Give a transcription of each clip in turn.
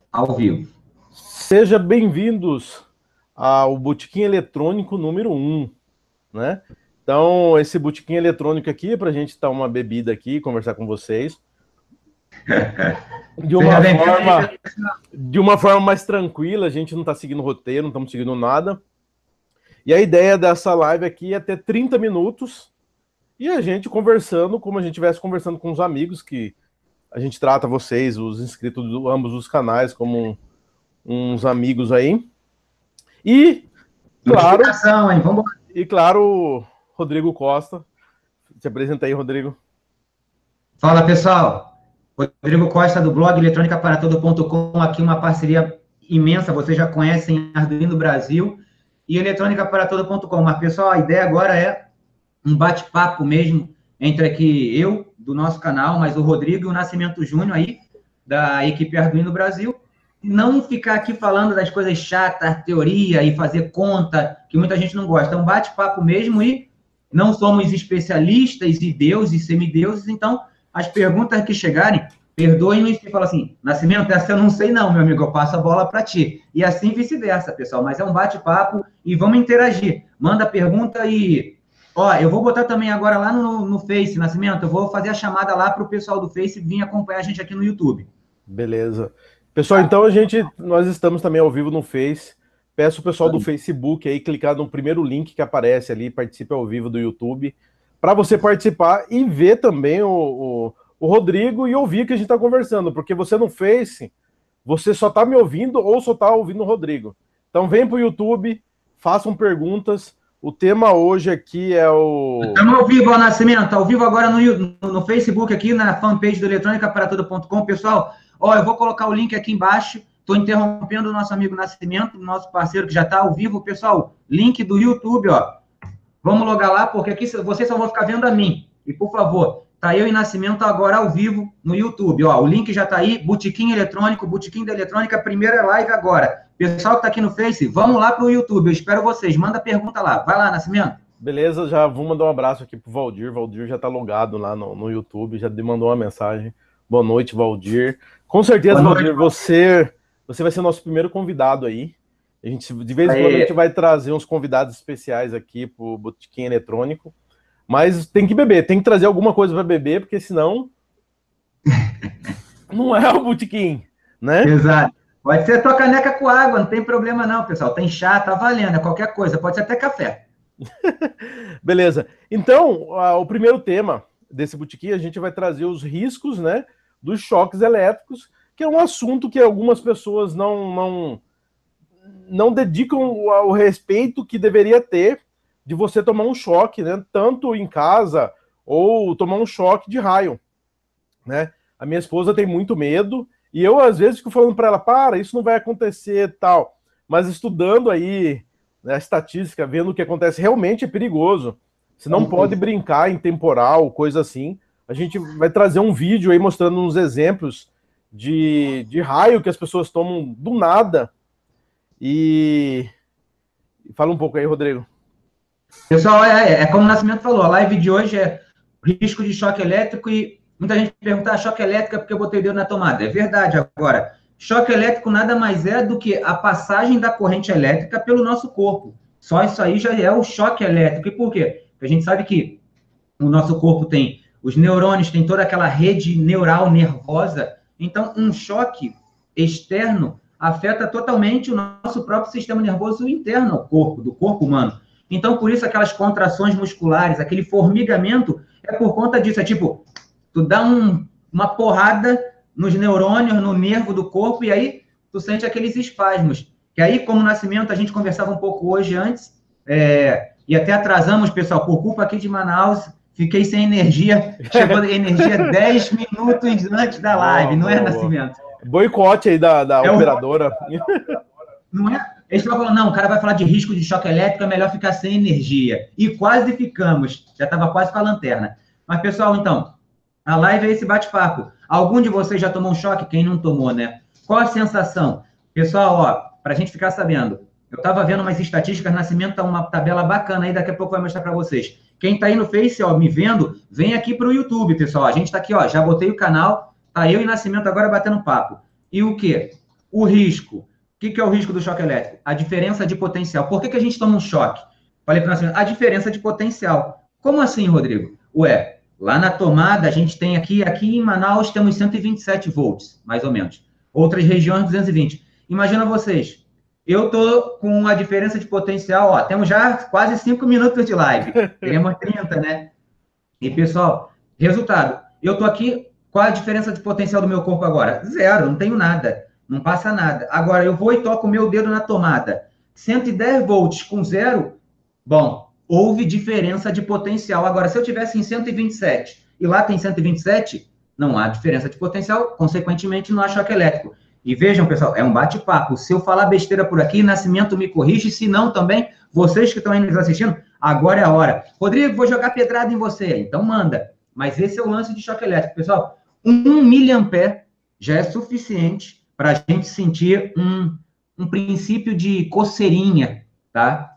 Ao vivo. Seja bem-vindos ao Botequim Eletrônico número 1, né? Então, esse botequim eletrônico aqui é para a gente tomar uma bebida aqui, conversar com vocês. Seja bem-vindo. De uma forma mais tranquila, a gente não está seguindo roteiro, não estamos seguindo nada. E a ideia dessa live aqui é ter 30 minutos e a gente conversando como a gente estivesse conversando com os amigos, que a gente trata vocês, os inscritos de ambos os canais, como uns amigos aí. E, claro, hein? Vamos... e claro, Rodrigo Costa. Se apresenta aí, Rodrigo. Fala, pessoal. Rodrigo Costa, do blog eletrônicaparatodo.com, aqui uma parceria imensa, vocês já conhecem Arduino Brasil e eletrônicaparatodo.com. Mas, pessoal, a ideia agora é um bate-papo mesmo entre aqui eu, do nosso canal, mas o Rodrigo e o Nascimento Júnior aí, da equipe Arduino Brasil. Não ficar aqui falando das coisas chatas, teoria e fazer conta, que muita gente não gosta. É um bate-papo mesmo e não somos especialistas e deuses, semideuses, então as perguntas que chegarem, perdoem-nos e falam assim, Nascimento, essa eu não sei não, meu amigo, eu passo a bola para ti. E assim vice-versa, pessoal, mas é um bate-papo e vamos interagir. Manda pergunta e... Ó, eu vou botar também agora lá no Face, Nascimento, eu vou fazer a chamada lá para o pessoal do Face vir acompanhar a gente aqui no YouTube. Beleza. Pessoal, então nós estamos também ao vivo no Face. Peço o pessoal do Facebook aí clicar no primeiro link que aparece ali, participe ao vivo do YouTube, para você participar e ver também o Rodrigo e ouvir que a gente está conversando, porque você no Face, você só está me ouvindo ou só está ouvindo o Rodrigo. Então vem para o YouTube, façam perguntas. O tema hoje aqui é o... Estamos ao vivo, Nascimento, ao vivo agora no Facebook, aqui na fanpage do eletrônicaparatodo.com. Pessoal, ó, eu vou colocar o link aqui embaixo. Estou interrompendo o nosso amigo Nascimento, nosso parceiro que já está ao vivo. Pessoal, link do YouTube, ó. Vamos logar lá, porque aqui vocês só vão ficar vendo a mim. E, por favor, tá eu e Nascimento agora ao vivo no YouTube. Ó, o link já está aí, Botequim Eletrônico, Botequim da Eletrônica, primeira live agora. Pessoal que está aqui no Face, vamos lá para o YouTube. Eu espero vocês. Manda pergunta lá. Vai lá, Nascimento. Beleza, já vou mandar um abraço aqui pro Valdir. Valdir já está logado lá no YouTube, já mandou uma mensagem. Boa noite, Valdir. Com certeza, Valdir, você vai ser nosso primeiro convidado aí. A gente, de vez em quando, a gente vai trazer uns convidados especiais aqui pro Botequim Eletrônico. Mas tem que beber, tem que trazer alguma coisa para beber, porque senão não é o Botequim, né? Exato. Pode ser tua caneca com água, não tem problema não, pessoal. Tem chá, tá valendo, é qualquer coisa. Pode ser até café. Beleza. Então, o primeiro tema desse Botequim, a gente vai trazer os riscos, né, dos choques elétricos, que é um assunto que algumas pessoas não dedicam ao respeito que deveria ter de você tomar um choque, né, tanto em casa ou tomar um choque de raio, né? A minha esposa tem muito medo e eu às vezes fico falando para ela, para, isso não vai acontecer, tal. Mas estudando aí, né, a estatística, vendo o que acontece, realmente é perigoso. Você não pode brincar em temporal, coisa assim. A gente vai trazer um vídeo aí mostrando uns exemplos de raio que as pessoas tomam do nada. E fala um pouco aí, Rodrigo. Pessoal, como o Nascimento falou, a live de hoje é risco de choque elétrico e muita gente pergunta, choque elétrico é porque eu botei o dedo na tomada. É verdade. Agora, choque elétrico nada mais é do que a passagem da corrente elétrica pelo nosso corpo. Só isso aí já é o choque elétrico. E por quê? Porque a gente sabe que o nosso corpo tem os neurônios, tem toda aquela rede neural nervosa. Então, um choque externo afeta totalmente o nosso próprio sistema nervoso interno ao corpo, do corpo humano. Então, por isso, aquelas contrações musculares, aquele formigamento, é por conta disso. É tipo, tu dá uma porrada nos neurônios, no nervo do corpo, e aí tu sente aqueles espasmos. Que aí, como Nascimento, a gente conversava um pouco hoje antes, e até atrasamos, pessoal, por culpa aqui de Manaus, fiquei sem energia, chegou a energia 10 minutos antes da live, não é, Nascimento? Boicote aí da operadora. Não é? Eles estavam falando, não, o cara vai falar de risco de choque elétrico, é melhor ficar sem energia. E quase ficamos, já estava quase com a lanterna. Mas, pessoal, então, a live é esse bate-papo. Algum de vocês já tomou um choque? Quem não tomou, né? Qual a sensação? Pessoal, ó, para a gente ficar sabendo, eu estava vendo umas estatísticas, Nascimento tá uma tabela bacana aí, daqui a pouco vai mostrar para vocês. Quem está aí no Face, ó, me vendo, vem aqui para o YouTube, pessoal. A gente está aqui, ó, já botei o canal, tá eu e Nascimento agora batendo papo. E o quê? O risco. O que é o risco do choque elétrico? A diferença de potencial. Por que a gente toma um choque? Falei para o Nascimento, a diferença de potencial. Como assim, Rodrigo? Ué, lá na tomada, a gente tem aqui em Manaus, temos 127 volts, mais ou menos. Outras regiões, 220. Imagina vocês, eu estou com a diferença de potencial, ó, temos já quase 5 minutos de live. Teremos 30, né? E, pessoal, resultado, eu estou aqui, qual a diferença de potencial do meu corpo agora? Zero, não tenho nada, não passa nada. Agora, eu vou e toco o meu dedo na tomada. 110 volts com zero, bom, houve diferença de potencial. Agora, se eu tivesse em 127 e lá tem 127, não há diferença de potencial, consequentemente não há choque elétrico. E vejam, pessoal, é um bate-papo. Se eu falar besteira por aqui, Nascimento me corrige, se não também, vocês que estão aí nos assistindo, agora é a hora. Rodrigo, vou jogar pedrada em você, então manda. Mas esse é o lance de choque elétrico. Pessoal, 1 miliampere já é suficiente para a gente sentir um princípio de coceirinha, tá?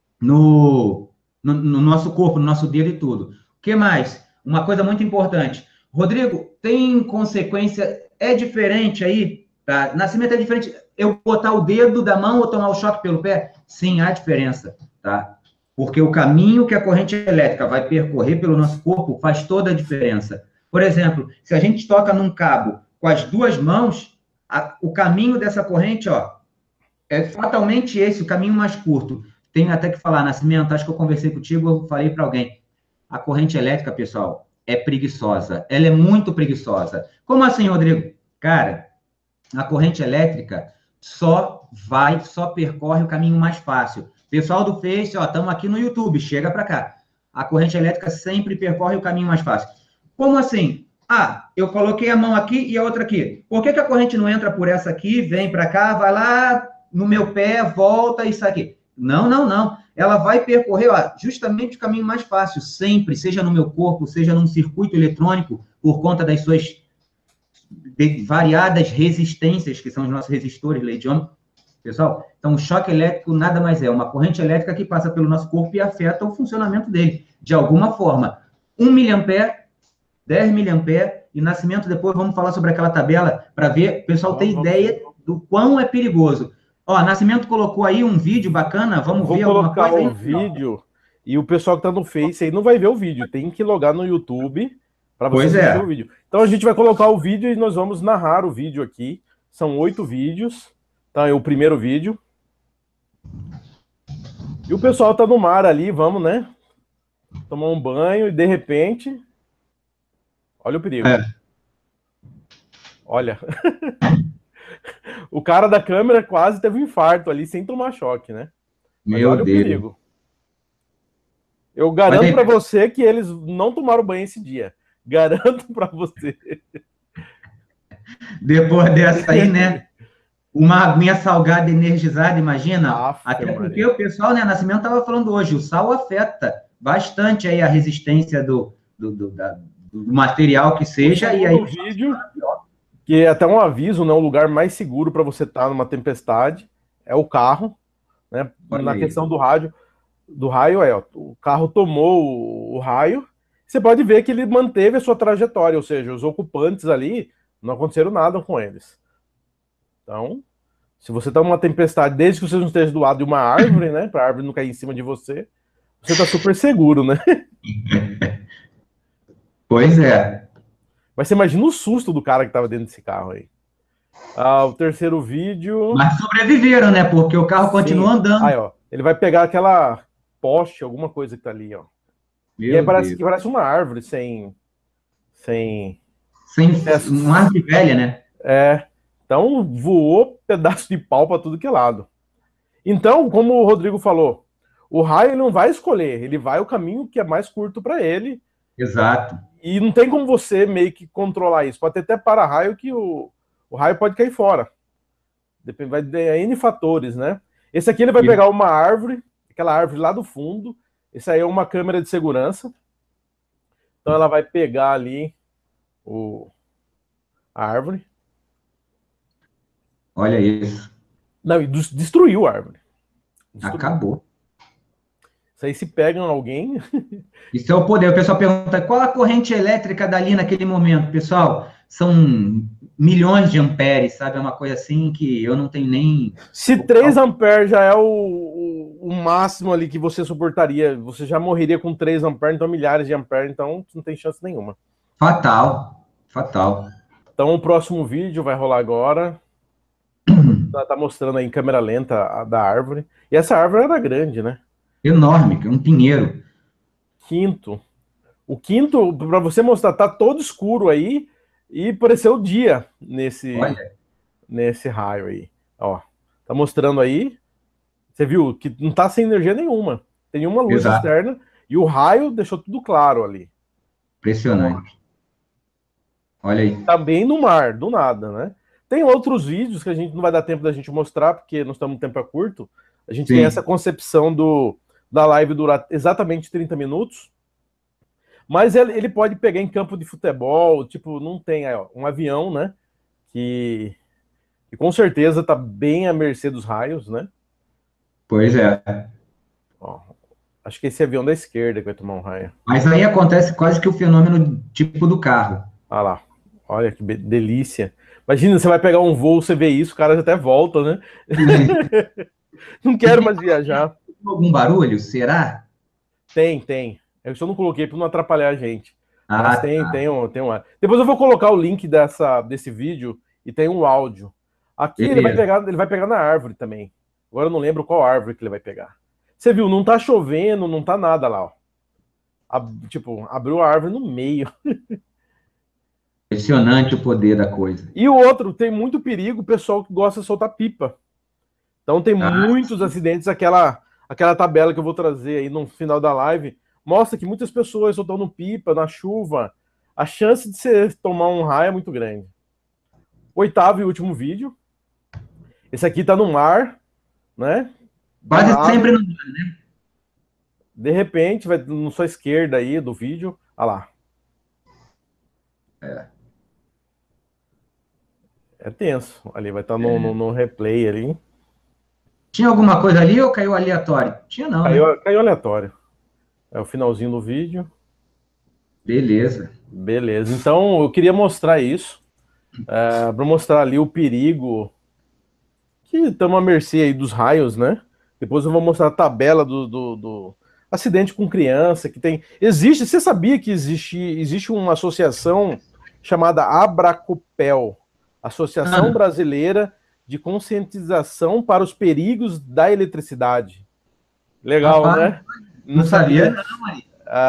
No nosso corpo, no nosso dedo e tudo. O que mais? Uma coisa muito importante. Rodrigo, tem consequência, é diferente aí, tá? Nascimento é diferente, eu botar o dedo da mão ou tomar o choque pelo pé? Sim, há diferença, tá? Porque o caminho que a corrente elétrica vai percorrer pelo nosso corpo faz toda a diferença. Por exemplo, se a gente toca num cabo com as duas mãos, o caminho dessa corrente, ó, é fatalmente esse, o caminho mais curto. Tenho até que falar, Nascimento, acho que eu conversei contigo, eu falei para alguém. A corrente elétrica, pessoal, é preguiçosa. Ela é muito preguiçosa. Como assim, Rodrigo? Cara, a corrente elétrica só percorre o caminho mais fácil. Pessoal do Face, ó, estamos aqui no YouTube, chega para cá. A corrente elétrica sempre percorre o caminho mais fácil. Como assim? Ah, eu coloquei a mão aqui e a outra aqui. Por que a corrente não entra por essa aqui, vem para cá, vai lá no meu pé, volta e sai aqui? Não, não, não. Ela vai percorrer, ó, justamente o caminho mais fácil, sempre, seja no meu corpo, seja num circuito eletrônico, por conta das suas variadas resistências, que são os nossos resistores, lei de Ohm. Pessoal, então o choque elétrico nada mais é uma corrente elétrica que passa pelo nosso corpo e afeta o funcionamento dele, de alguma forma. 1 miliampere, 10 miliampere, e Nascimento, depois vamos falar sobre aquela tabela, para ver, o pessoal ter ideia do quão é perigoso. Ó, Nascimento colocou aí um vídeo bacana, vamos ver alguma coisa aí? Vou colocar o vídeo, e o pessoal que está no Face aí não vai ver o vídeo, tem que logar no YouTube para você assistir o vídeo. Então a gente vai colocar o vídeo e nós vamos narrar o vídeo aqui. São 8 vídeos, tá? É o primeiro vídeo. E o pessoal tá no mar ali, vamos, né? Tomar um banho e de repente... Olha o perigo. Olha. O cara da câmera quase teve um infarto ali, sem tomar choque, né? Mas Meu olha Deus. O perigo. Eu garanto para você que eles não tomaram banho esse dia. Garanto para você. Depois dessa aí, né? Uma aguinha salgada energizada, imagina? Até porque o pessoal, né, Nascimento estava falando hoje, o sal afeta bastante aí a resistência do material que seja. E aí o vídeo, que é até um aviso, né? Um lugar mais seguro para você estar numa tempestade é o carro, né? Na questão do raio, ó, o carro tomou o raio. Você pode ver que ele manteve a sua trajetória, ou seja, os ocupantes ali não aconteceram nada com eles. Então, se você está numa tempestade, desde que você não esteja do lado de uma árvore, né, para a árvore não cair em cima de você, você está super seguro, né? Pois é. Mas você imagina o susto do cara que estava dentro desse carro aí. O terceiro vídeo... Mas sobreviveram, né? Porque o carro continua andando. Aí, ó, ele vai pegar aquela poste, alguma coisa que tá ali, ó. E aí parece uma árvore sem uma árvore velha, né? Então voou pedaço de pau para tudo que é lado. Então, como o Rodrigo falou, o raio ele não vai escolher, ele vai o caminho que é mais curto para ele. Exato. E não tem como você meio que controlar isso. Pode ter até para-raio que o raio pode cair fora. Depende, vai ter N fatores, né? Esse aqui ele vai pegar uma árvore, aquela árvore lá do fundo. Esse aí é uma câmera de segurança. Então ela vai pegar ali a árvore. Olha isso. Não, e destruiu a árvore. Acabou. Isso aí se pegam alguém... Isso é o poder. O pessoal pergunta, qual a corrente elétrica dali naquele momento? Pessoal, são milhões de amperes, sabe? É uma coisa assim que eu não tenho nem... Se 3 amperes já é o máximo ali que você suportaria, você já morreria com 3 amperes, então milhares de amperes, então não tem chance nenhuma. Fatal, fatal. Então o próximo vídeo vai rolar agora. Tá mostrando aí em câmera lenta da árvore. E essa árvore era grande, né? Enorme, que é um pinheiro. Quinto. O quinto, para você mostrar, tá todo escuro aí e pareceu o dia nesse raio aí. Ó, tá mostrando aí. Você viu que não tá sem energia nenhuma. Tem nenhuma luz externa e o raio deixou tudo claro ali. Impressionante. Olha aí. Tá bem no mar, do nada, né? Tem outros vídeos que a gente não vai dar tempo da gente mostrar, porque nós estamos no tempo curto. A gente tem essa concepção da live durar exatamente 30 minutos. Mas ele pode pegar em campo de futebol, tipo, não tem aí, ó, um avião, né? Que com certeza tá bem à mercê dos raios, né? Pois é. Ó, acho que esse avião da esquerda que vai tomar um raio. Mas aí acontece quase que o fenômeno tipo do carro. Ah lá, olha que delícia. Imagina, você vai pegar um voo, você vê isso, o cara até volta, né? Não quero mais viajar. Algum barulho? Será? Tem. Eu só não coloquei para não atrapalhar a gente. Mas tem um. Depois eu vou colocar o link desse vídeo e tem um áudio. Aqui ele vai pegar na árvore também. Agora eu não lembro qual árvore que ele vai pegar. Você viu, não tá chovendo, não tá nada lá, ó. Abriu a árvore no meio. Impressionante o poder da coisa. E o outro, tem muito perigo o pessoal que gosta de soltar pipa. Então tem muitos acidentes, aquela tabela que eu vou trazer aí no final da live, mostra que muitas pessoas soltando pipa na chuva, a chance de você tomar um raio é muito grande. Oitavo e último vídeo. Esse aqui tá no mar, né? Quase sempre no mar, né? De repente, vai na sua esquerda aí do vídeo, olha lá. É tenso. Ali vai estar no replay ali. Tinha alguma coisa ali ou caiu aleatório? Tinha não, caiu aleatório. É o finalzinho do vídeo. Beleza. Então, eu queria mostrar isso. Para mostrar ali o perigo que estamos à mercê aí dos raios, né? Depois eu vou mostrar a tabela do acidente com criança que tem. Você sabia que existe uma associação chamada Abracopel, Associação Brasileira de Conscientização para os Perigos da Eletricidade. Legal, né? Não sabia, não, aí.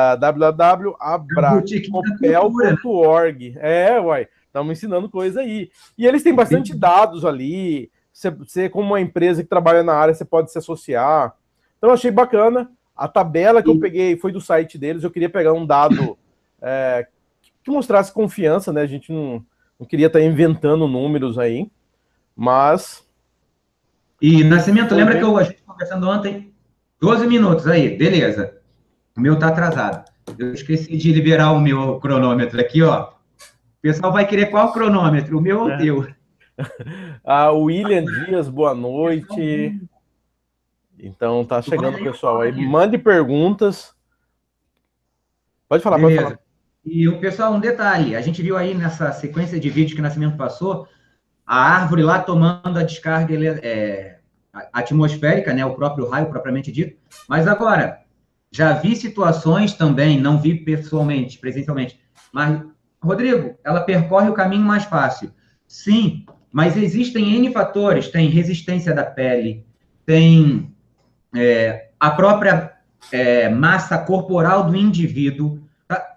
www.abracopel.org. Uai, estamos ensinando coisa aí. E eles têm bastante dados ali. Você, como uma empresa que trabalha na área, você pode se associar. Então, eu achei bacana. A tabela que eu peguei foi do site deles. Eu queria pegar um dado que mostrasse confiança, né? A gente não queria estar inventando números aí, mas... E, Nascimento, lembra que a gente conversando ontem? 12 minutos aí, beleza. O meu tá atrasado. Eu esqueci de liberar o meu cronômetro aqui, ó. O pessoal vai querer qual cronômetro? O meu ou o teu? William Dias, boa noite. Então, tá chegando o pessoal aí. Mande perguntas. Pode falar, beleza. Pode falar. E o pessoal, um detalhe, a gente viu aí nessa sequência de vídeos que o Nascimento passou, a árvore lá tomando a descarga atmosférica, né, o próprio raio propriamente dito, mas agora, já vi situações também, não vi pessoalmente, presencialmente, mas, Rodrigo, ela percorre o caminho mais fácil. Sim, mas existem N fatores, tem resistência da pele, tem a própria massa corporal do indivíduo,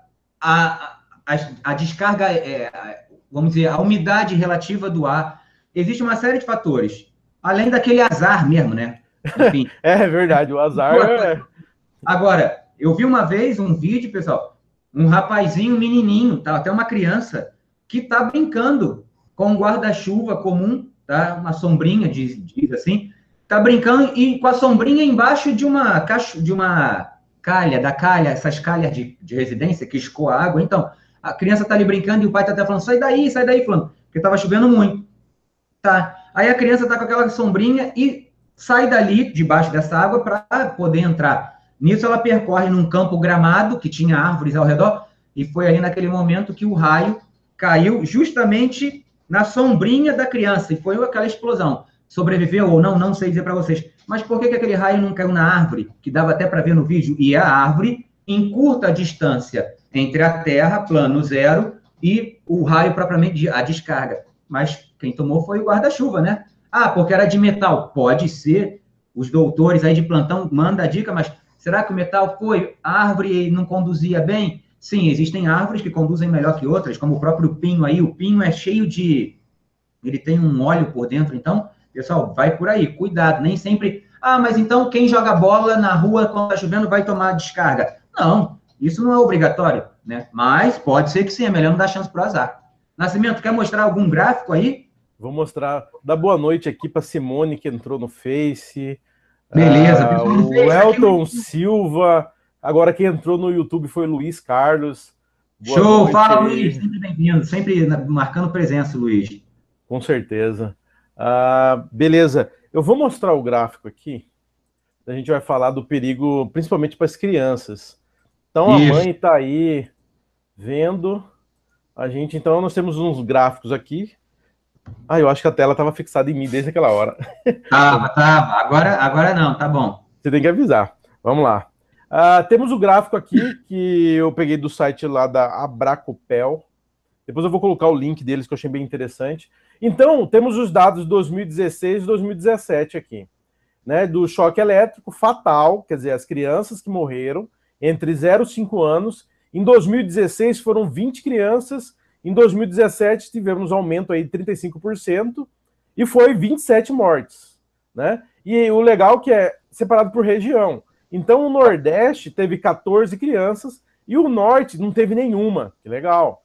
a descarga, vamos dizer, a umidade relativa do ar. Existe uma série de fatores, além daquele azar mesmo, né? Enfim. É verdade, o azar... Agora, eu vi uma vez um vídeo, pessoal, um rapazinho, um menininho, tá, até uma criança, que tá brincando com um guarda-chuva comum, tá? Uma sombrinha, diz assim, tá brincando e com a sombrinha embaixo de uma calha, essas calhas de residência que escoa a água. Então, a criança tá ali brincando e o pai tá até falando, sai daí, falando, porque tava chovendo muito. Tá? Aí a criança tá com aquela sombrinha e sai dali, debaixo dessa água, para poder entrar. Nisso ela percorre num campo gramado, que tinha árvores ao redor, e foi ali naquele momento que o raio caiu justamente na sombrinha da criança, e foi aquela explosão. Sobreviveu ou não, não sei dizer para vocês. Mas por que aquele raio não caiu na árvore, que dava até para ver no vídeo? E a árvore, em curta distância entre a Terra, plano zero, e o raio propriamente, a descarga. Mas quem tomou foi o guarda-chuva, né? Ah, porque era de metal. Pode ser. Os doutores aí de plantão mandam a dica, mas será que o metal foi? A árvore não conduzia bem? Sim, existem árvores que conduzem melhor que outras, como o próprio pinho aí. O pinho é cheio de... Ele tem um óleo por dentro, então, pessoal, vai por aí. Cuidado, nem sempre... Ah, mas então quem joga bola na rua quando está chovendo vai tomar descarga. Não, isso não é obrigatório, né? Mas pode ser que sim, é melhor não dar chance para o azar. Nascimento, quer mostrar algum gráfico aí? Vou mostrar. Dá boa noite aqui para Simone, que entrou no Face. Beleza. O Elton Silva. Agora quem entrou no YouTube foi o Luiz Carlos. Boa Show, noite. Fala, Luiz. Sempre bem-vindo. Sempre marcando presença, Luiz. Com certeza. Beleza. Eu vou mostrar o gráfico aqui. A gente vai falar do perigo, principalmente para as crianças. Então, a mãe está aí vendo a gente. Então, nós temos uns gráficos aqui. Eu acho que a tela estava fixada em mim desde aquela hora. Tava. Agora não, tá bom. Você tem que avisar. Vamos lá. Temos o gráfico aqui que eu peguei do site lá da Abracopel. Depois eu vou colocar o link deles, que eu achei bem interessante. Então, temos os dados de 2016 e 2017 aqui, né? Do choque elétrico fatal, quer dizer, as crianças que morreram entre 0 e 5 anos. Em 2016 foram 20 crianças. Em 2017 tivemos um aumento aí de 35% e foi 27 mortes, né? E o legal é que é separado por região. Então o Nordeste teve 14 crianças e o Norte não teve nenhuma. Que legal.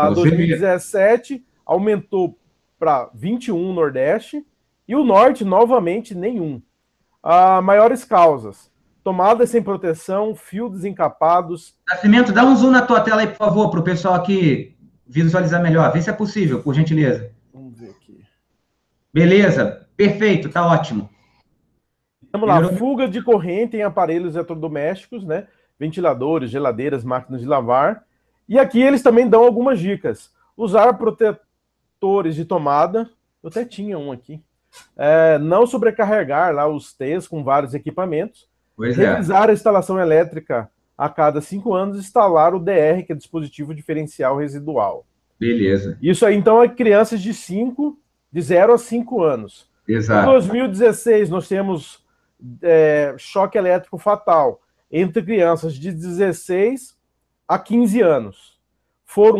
2017 aumentou para 21 no Nordeste e o Norte novamente nenhum. Maiores causas: tomadas sem proteção, fios desencapados. Nascimento, dá um zoom na tua tela aí, por favor, para o pessoal aqui visualizar melhor. Vê se é possível, por gentileza. Vamos ver aqui. Beleza, perfeito, tá ótimo. Vamos lá, fuga de corrente em aparelhos eletrodomésticos, né? Ventiladores, geladeiras, máquinas de lavar. E aqui eles também dão algumas dicas. Usar protetores de tomada. Eu até tinha um aqui. Não sobrecarregar lá os T's com vários equipamentos. Revisar a instalação elétrica a cada 5 anos, instalar o DR, que é dispositivo diferencial residual. Beleza. Isso aí, então, é crianças de 0 a 5 anos. Exato. Em 2016, nós temos choque elétrico fatal entre crianças de 16 a 15 anos. Foram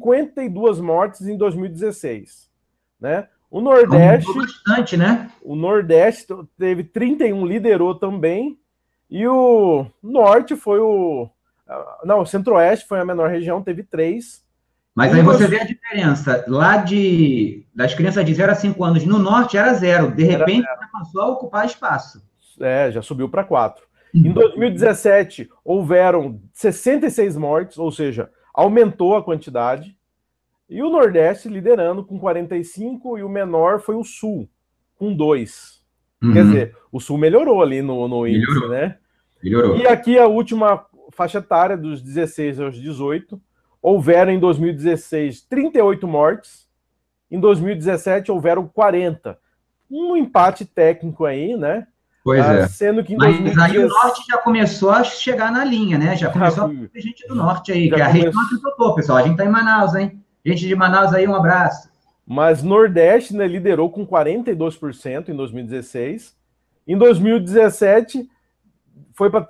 52 mortes em 2016. Né? O Nordeste... bastante, né? O Nordeste teve 31, liderou também. E o Norte foi o... Não, o Centro-Oeste foi a menor região, teve 3. Mas aí você vê a diferença. Lá das crianças de 0 a 5 anos, no Norte era 0. De repente, já passou a ocupar espaço. Já subiu para 4. Em 2017, houveram 66 mortes, ou seja, aumentou a quantidade. E o Nordeste liderando com 45, e o menor foi o Sul, com 2. Quer dizer, o Sul melhorou ali no índice, né? Melhorou. E aqui a última faixa etária, dos 16 aos 18, houveram em 2016 38 mortes, em 2017 houveram 40. Um empate técnico aí, né? Pois é. Sendo que em Mas aí o Norte já começou a chegar na linha, né? Já começou a ter gente do Norte aí, que a região que pessoal. A gente tá em Manaus, hein? Gente de Manaus aí, um abraço. Mas Nordeste, né, liderou com 42% em 2016. Em 2017, foi para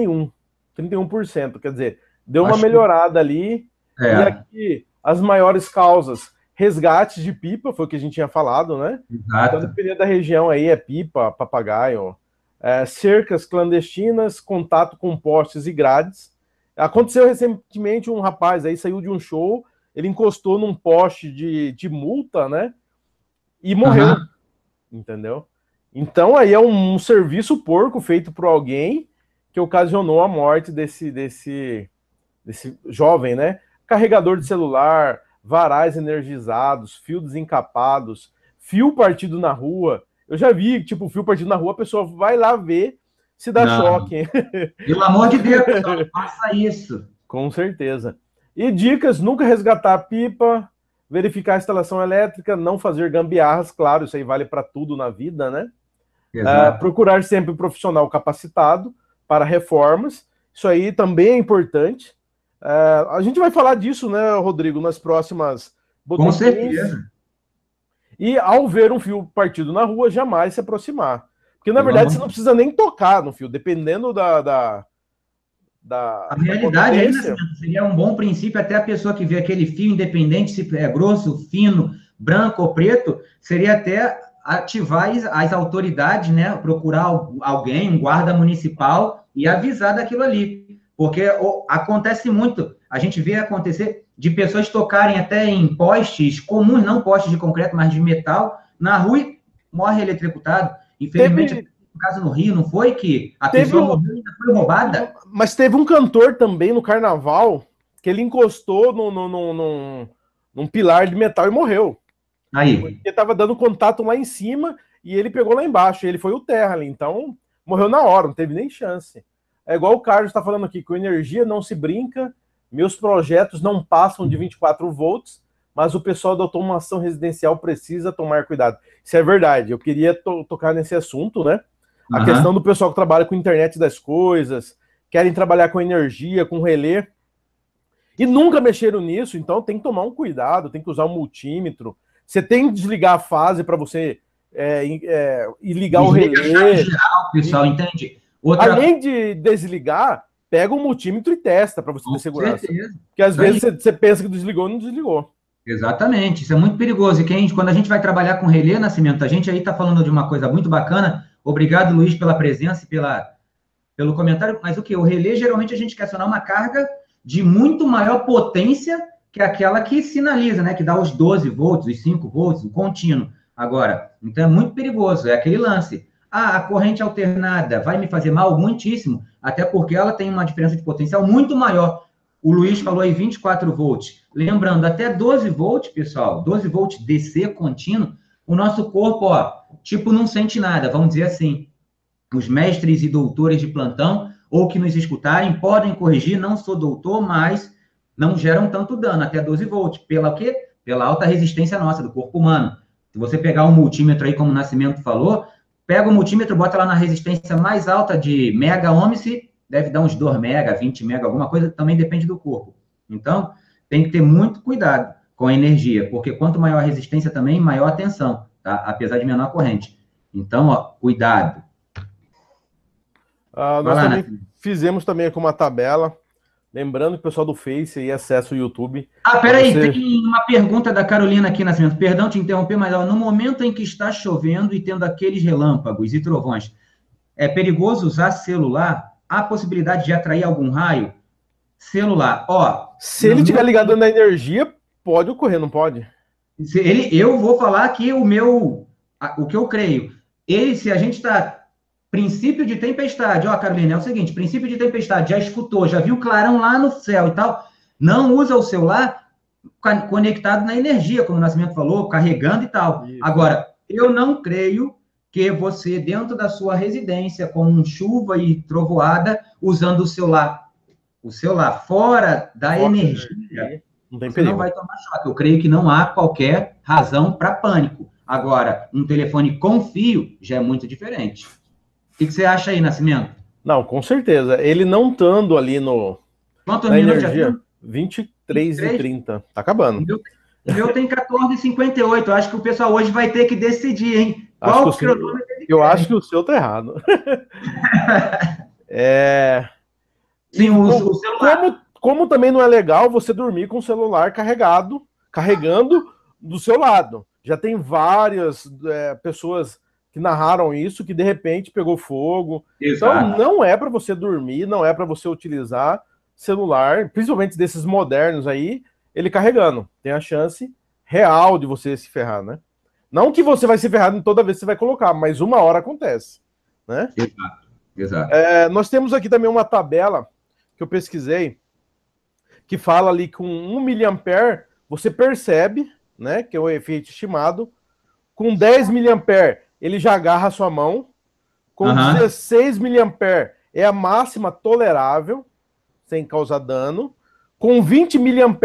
31%. Quer dizer, deu uma melhorada ali. E aqui, as maiores causas: resgates de pipa, foi o que a gente tinha falado, né? Exato. Então, dependendo da região aí, é pipa, papagaio. Cercas clandestinas, contato com postes e grades. Aconteceu recentemente, um rapaz aí saiu de um show, ele encostou num poste de multa, né? E morreu. Entendeu? Então aí é um serviço porco feito por alguém que ocasionou a morte desse jovem, né? Carregador de celular, varais energizados, fios desencapados, fio partido na rua. Eu já vi, tipo, fio partido na rua, a pessoa vai lá ver se dá choque. Pelo amor de Deus, pessoal, não faça isso. Com certeza. E dicas: nunca resgatar pipa, verificar a instalação elétrica, não fazer gambiarras, claro, isso aí vale para tudo na vida, né? Procurar sempre um profissional capacitado para reformas, isso aí também é importante. A gente vai falar disso, né, Rodrigo, nas próximas botetins. Com certeza. E ao ver um fio partido na rua, jamais se aproximar. Porque, na verdade, você não precisa nem tocar no fio, dependendo da a realidade aí, seria um bom princípio, até a pessoa que vê aquele fio, independente se é grosso, fino, branco ou preto, seria até ativar as autoridades, né? Procurar alguém, um guarda municipal, e avisar daquilo ali. Porque acontece muito, a gente vê acontecer de pessoas tocarem até em postes comuns, não postes de concreto, mas de metal, na rua e morre eletrocutado. Infelizmente, no caso no Rio, não foi que a pessoa morreu e ainda foi roubada? Mas teve um cantor também no carnaval que ele encostou num pilar de metal e morreu. Aí. Porque estava dando contato lá em cima e ele pegou lá embaixo. Ele foi o terra ali, então morreu na hora, não teve nem chance. É igual o Carlos está falando aqui, com energia não se brinca, meus projetos não passam de 24 volts, mas o pessoal da automação residencial precisa tomar cuidado. Isso é verdade, eu queria tocar nesse assunto, né? A questão do pessoal que trabalha com internet das coisas, querem trabalhar com energia, com relé, e nunca mexeram nisso, então tem que tomar um cuidado, tem que usar um multímetro. Você tem que desligar a fase para você e ligar o relé. Geral, pessoal, entende? Além de desligar, pega o multímetro e testa para você ter segurança. Porque às vezes você pensa que desligou e não desligou. Exatamente, isso é muito perigoso. E quando a gente vai trabalhar com relé, Nascimento, a gente aí está falando de uma coisa muito bacana. Obrigado, Luiz, pela presença e pelo comentário. Mas o que? O relé, geralmente, a gente quer acionar uma carga de muito maior potência que aquela que sinaliza, né? Que dá os 12 volts, os 5 volts, o contínuo. Agora, então é muito perigoso, é aquele lance. A corrente alternada vai me fazer mal? Muitíssimo, até porque ela tem uma diferença de potencial muito maior. O Luiz falou aí 24 volts. Lembrando, até 12 volts, pessoal, 12 volts DC contínuo, o nosso corpo, tipo, não sente nada, vamos dizer assim. Os mestres e doutores de plantão, ou que nos escutarem, podem corrigir, não sou doutor, mas não geram tanto dano, até 12 volts. Pela quê? Pela alta resistência nossa, do corpo humano. Se você pegar um multímetro aí, como o Nascimento falou, pega o multímetro, bota lá na resistência mais alta de mega ohms, deve dar uns 2 mega, 20 mega, alguma coisa, também depende do corpo. Então, tem que ter muito cuidado com a energia, porque quanto maior a resistência também, maior a tensão, tá? Apesar de menor corrente. Então, cuidado. Nós também fizemos também com uma tabela, lembrando que o pessoal do Face aí acessa o YouTube. Peraí, tem uma pergunta da Carolina aqui, Nascimento. Perdão te interromper, mas no momento em que está chovendo e tendo aqueles relâmpagos e trovões, é perigoso usar celular? Há possibilidade de atrair algum raio? Celular, se ele estiver ligado na energia, pode ocorrer, não pode? Eu vou falar aqui o que eu creio. Se a gente está... Princípio de tempestade, Carolina, é o seguinte, princípio de tempestade, já escutou, já viu clarão lá no céu e tal, não usa o celular conectado na energia, como o Nascimento falou, carregando e tal. Isso. Agora, eu não creio que você, dentro da sua residência, com chuva e trovoada, usando o celular fora da energia, você não vai tomar choque. Eu creio que não há qualquer razão para pânico. Agora, um telefone com fio já é muito diferente. O que você acha aí, Nascimento? Não, com certeza. Ele não estando ali Quantos minutos energia, 23h30. Tá acabando. O meu tem 14h58. Eu acho que o pessoal hoje vai ter que decidir, hein? Qual o cronômetro ele quer? Eu acho que o seu tá errado. Sim, o celular. Como também não é legal você dormir com o celular carregando do seu lado. Já tem várias pessoas que narraram isso, que de repente pegou fogo. Exato. Então não é para você dormir, não é para você utilizar celular, principalmente desses modernos aí, ele carregando. Tem a chance real de você se ferrar, né? Não que você vai se ferrar toda vez que você vai colocar, mas uma hora acontece, né? Exato. Nós temos aqui também uma tabela que eu pesquisei, que fala ali com 1 mA, você percebe, né, que é o efeito estimado, com 10 mA ele já agarra a sua mão, com 16 mA é a máxima tolerável, sem causar dano, com 20 mA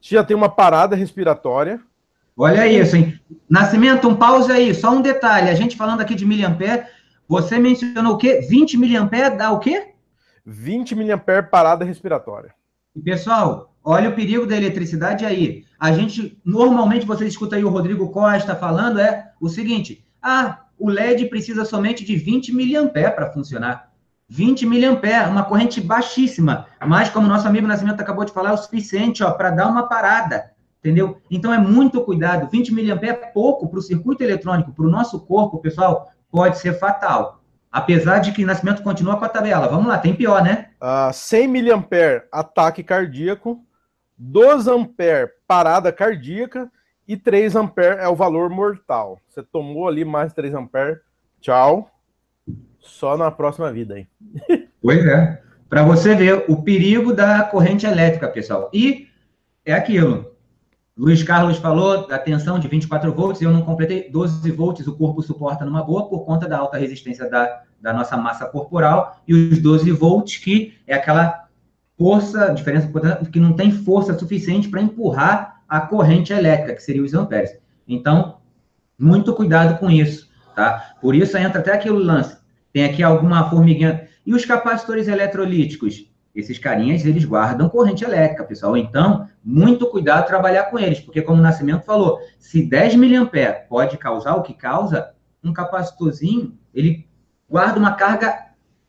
já tem uma parada respiratória. Olha isso, hein? Nascimento, um pause aí. Só um detalhe. A gente falando aqui de miliampere, você mencionou o quê? 20 miliampere dá o quê? 20 miliampere parada respiratória. E, pessoal, olha o perigo da eletricidade aí. A gente, normalmente, você escuta aí o Rodrigo Costa falando, o seguinte, o LED precisa somente de 20 miliampere para funcionar. 20 miliampere, uma corrente baixíssima, mas como nosso amigo Nascimento acabou de falar, é o suficiente para dar uma parada, entendeu? Então é muito cuidado, 20 miliampere é pouco para o circuito eletrônico, para o nosso corpo, pessoal, pode ser fatal. Apesar de que Nascimento continua com a tabela. Vamos lá, tem pior, né? 100 miliampere ataque cardíaco, 12 ampere parada cardíaca e 3 ampere é o valor mortal. Você tomou ali mais 3 ampere, tchau. Só na próxima vida aí. Pois é. Para você ver o perigo da corrente elétrica, pessoal. E é aquilo. Luiz Carlos falou da tensão de 24 volts, eu não completei 12 volts, o corpo suporta numa boa por conta da alta resistência da nossa massa corporal, e os 12 volts, que é aquela força, diferença que não tem força suficiente para empurrar a corrente elétrica, que seria os amperes. Então, muito cuidado com isso, tá? Por isso entra até aquele lance. Tem aqui alguma formiguinha. E os capacitores eletrolíticos? Esses carinhas, eles guardam corrente elétrica, pessoal. Então, muito cuidado trabalhar com eles, porque como o Nascimento falou, se 10 miliampere pode causar o que causa, um capacitorzinho, ele guarda uma carga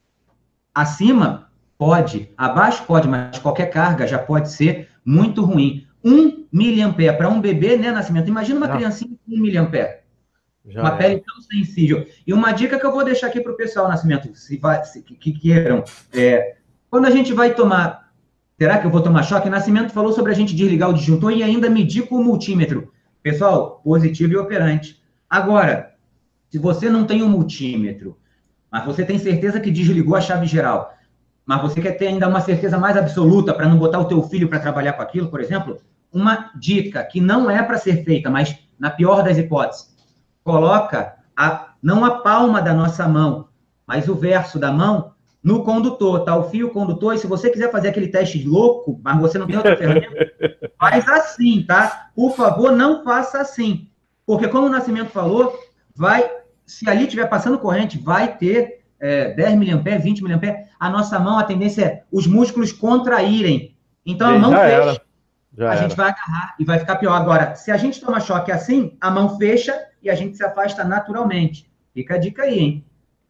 acima, pode, abaixo pode, mas qualquer carga já pode ser muito ruim. 1 miliampere para um bebê, né, Nascimento? Imagina uma criancinha com 1 miliampere. Uma pele tão sensível. E uma dica que eu vou deixar aqui para o pessoal, Nascimento, que queiram, quando a gente vai tomar, será que eu vou tomar choque? Nascimento falou sobre a gente desligar o disjuntor e ainda medir com o multímetro. Pessoal, positivo e operante. Agora, se você não tem um multímetro, mas você tem certeza que desligou a chave geral, mas você quer ter ainda uma certeza mais absoluta para não botar o teu filho para trabalhar com aquilo, por exemplo, uma dica que não é para ser feita, mas na pior das hipóteses, coloca não a palma da nossa mão, mas o verso da mão no condutor, tá? O fio condutor, e se você quiser fazer aquele teste louco, mas você não tem outra ferramenta, faz assim, tá? Por favor, não faça assim. Porque como o Nascimento falou, se ali estiver passando corrente, vai ter 10 miliampere, 20 miliampere, a nossa mão, a tendência é os músculos contraírem. Então, a mão fecha, a gente vai agarrar e vai ficar pior. Agora, se a gente toma choque assim, a mão fecha e a gente se afasta naturalmente. Fica a dica aí, hein?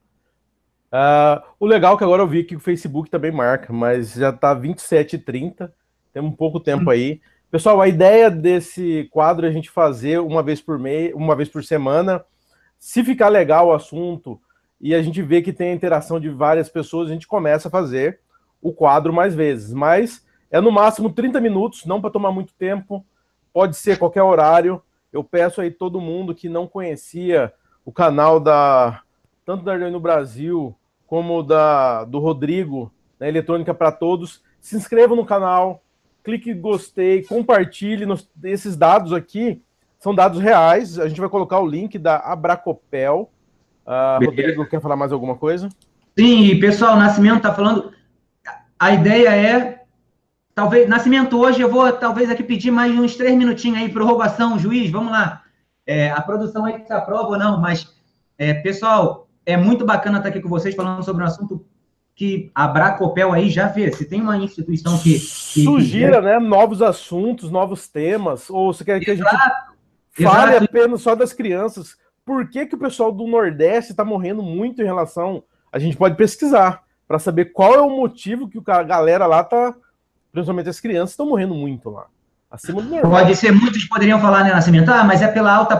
O legal é que agora eu vi que o Facebook também marca, mas já tá 27h30, temos pouco tempo aí. Pessoal, a ideia desse quadro é a gente fazer uma vez por semana. Se ficar legal o assunto e a gente vê que tem a interação de várias pessoas, a gente começa a fazer o quadro mais vezes. Mas é no máximo 30 minutos, não para tomar muito tempo, pode ser qualquer horário. Eu peço aí todo mundo que não conhecia o canal tanto da Arduino Brasil como do Rodrigo, na Eletrônica para Todos, se inscreva no canal, clique em gostei, compartilhe. Esses dados aqui são dados reais, a gente vai colocar o link da Abracopel. Rodrigo, quer falar mais alguma coisa? Sim, e pessoal, o Nascimento está falando, a ideia talvez, Nascimento, hoje eu vou talvez aqui pedir mais uns 3 minutinhos aí, prorrogação, juiz, vamos lá. A produção aí se aprova ou não, mas, pessoal, é muito bacana estar aqui com vocês falando sobre um assunto que a Abracopel aí já vê. Se tem uma instituição que sugira, né, novos assuntos, novos temas, ou você quer que a gente fale apenas só das crianças? Por que o pessoal do Nordeste está morrendo muito em relação... A gente pode pesquisar para saber qual é o motivo que a galera lá tá, principalmente as crianças, estão morrendo muito lá. Acima do normal. Pode ser, muitos poderiam falar, né, Nascimento, mas é pela alta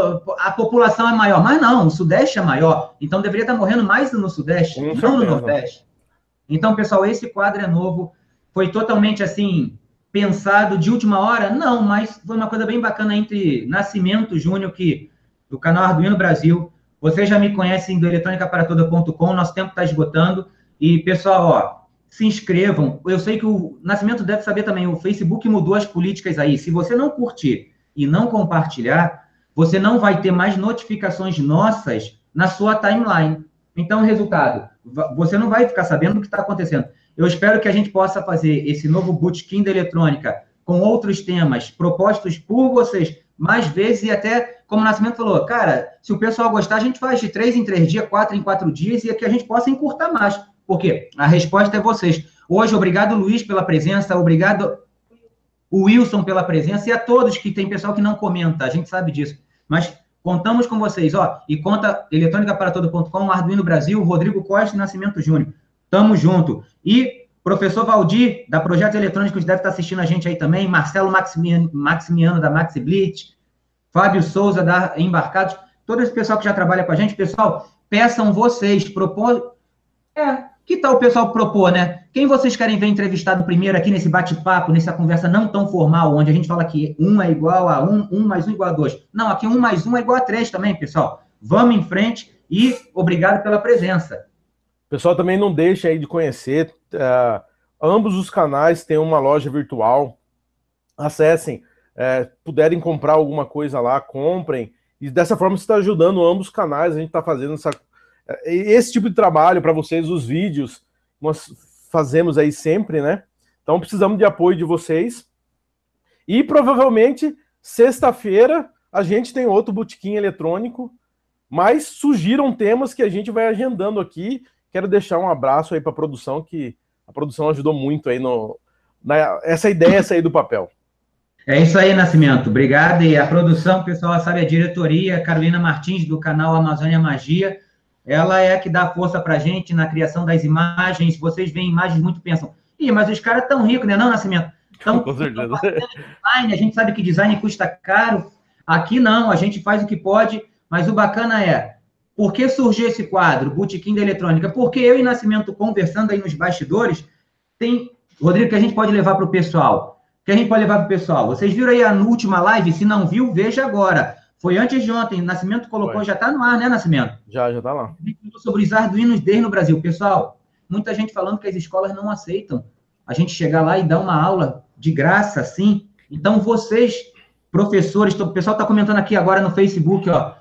a população é maior. Mas não, o Sudeste é maior, então deveria estar morrendo mais no Sudeste, não no Nordeste. Então, pessoal, esse quadro é novo, foi totalmente, assim, pensado de última hora? Não, mas foi uma coisa bem bacana entre Nascimento Júnior, do canal Arduino Brasil. Vocês já me conhecem do eletronicaparatoda.com, nosso tempo está esgotando. E, pessoal, se inscrevam. Eu sei que o Nascimento deve saber também, o Facebook mudou as políticas aí. Se você não curtir e não compartilhar, você não vai ter mais notificações nossas na sua timeline. Então, resultado, você não vai ficar sabendo o que está acontecendo. Eu espero que a gente possa fazer esse novo bootcamp da eletrônica com outros temas propostos por vocês mais vezes e até, como o Nascimento falou, cara, se o pessoal gostar, a gente faz de 3 em 3 dias, 4 em 4 dias e que a gente possa encurtar mais. Por quê? A resposta é vocês. Hoje, obrigado, Luiz, pela presença, obrigado, o Wilson, pela presença e a todos que tem pessoal que não comenta, a gente sabe disso. Mas contamos com vocês, ó, e conta eletrônicaparatodo.com, Arduino Brasil, Rodrigo Costa e Nascimento Júnior. Tamo junto. E professor Valdir, da Projetos Eletrônicos, deve estar assistindo a gente aí também, Marcelo Maximiano, da Maxi Blitz, Fábio Souza, da Embarcados, todo esse pessoal que já trabalha com a gente. Pessoal, peçam vocês, que tal o pessoal propor, né? Quem vocês querem ver entrevistado primeiro aqui nesse bate-papo, nessa conversa não tão formal, onde a gente fala que 1 é igual a 1, 1 mais 1 igual a 2. Não, aqui 1 mais 1 é igual a 3 também, pessoal. Vamos em frente e obrigado pela presença. Pessoal, também não deixe aí de conhecer, ambos os canais têm uma loja virtual, acessem, puderem comprar alguma coisa lá, comprem, e dessa forma você está ajudando ambos os canais, a gente está fazendo esse tipo de trabalho para vocês, os vídeos, nós fazemos aí sempre, né? Então precisamos de apoio de vocês, e provavelmente sexta-feira a gente tem outro botequim eletrônico, mas surgiram temas que a gente vai agendando aqui. Quero deixar um abraço aí para a produção, que a produção ajudou muito aí essa ideia sair do papel. É isso aí, Nascimento. Obrigado. E a produção, pessoal, sabe, a diretoria, Carolina Martins, do canal Amazônia Magia, ela é a que dá força para a gente na criação das imagens. Vocês veem imagens muito pensam, mas os caras tão ricos, né? Não, Nascimento? Então, com certeza. Design, a gente sabe que design custa caro. Aqui não, a gente faz o que pode, mas o bacana por que surgiu esse quadro, Botequim da Eletrônica? Porque eu e Nascimento, conversando aí nos bastidores, Rodrigo, que a gente pode levar para o pessoal. Vocês viram aí a última live? Se não viu, veja agora. Foi antes de ontem. Nascimento colocou, já está no ar, né, Nascimento? Já está lá. Sobre os Arduinos Day no Brasil. Pessoal, muita gente falando que as escolas não aceitam a gente chegar lá e dar uma aula de graça, assim. Então, vocês, professores, o pessoal está comentando aqui agora no Facebook, ó,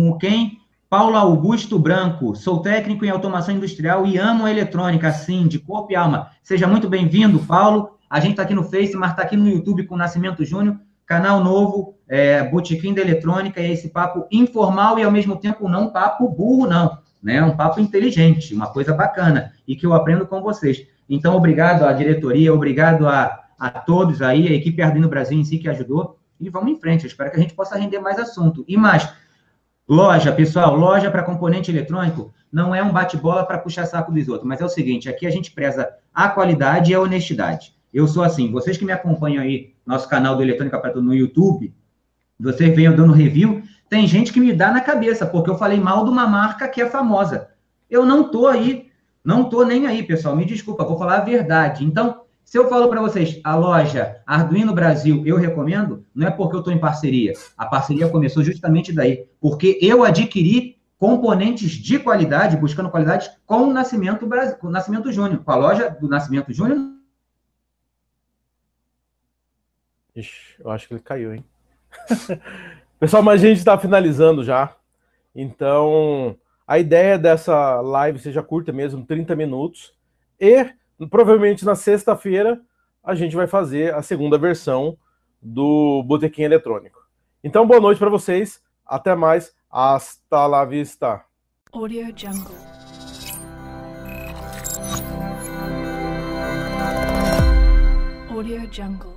Paulo Augusto Branco, sou técnico em automação industrial e amo a eletrônica, assim, de corpo e alma. Seja muito bem-vindo, Paulo. A gente está aqui no Face, mas está aqui no YouTube com o Nascimento Júnior, canal novo, Botequim da Eletrônica, e esse papo informal e, ao mesmo tempo, não um papo burro, não, né? Um papo inteligente, uma coisa bacana, e que eu aprendo com vocês. Então, obrigado à diretoria, obrigado a todos aí, a equipe Arduino Brasil em si que ajudou, e vamos em frente. Eu espero que a gente possa render mais assunto. E mais, loja, pessoal, loja para componente eletrônico não é um bate-bola para puxar saco dos outros, mas é o seguinte, aqui a gente preza a qualidade e a honestidade. Eu sou assim, vocês que me acompanham aí, nosso canal do Eletrônica para Tudo no YouTube, vocês venham dando review, tem gente que me dá na cabeça, porque eu falei mal de uma marca que é famosa. Eu não tô nem aí, pessoal, me desculpa, vou falar a verdade. Então, se eu falo para vocês, a loja Arduino Brasil, eu recomendo, não é porque eu estou em parceria. A parceria começou justamente daí, porque eu adquiri componentes de qualidade, buscando qualidade, com o Nascimento Júnior, com a loja do Nascimento Júnior. Ixi, eu acho que ele caiu, hein? Pessoal, mas a gente está finalizando já. Então, a ideia dessa live seja curta mesmo, 30 minutos. E provavelmente na sexta-feira a gente vai fazer a segunda versão do Botequim Eletrônico. Então, boa noite para vocês. Até mais. Hasta la vista. Audio Jungle. Audio Jungle.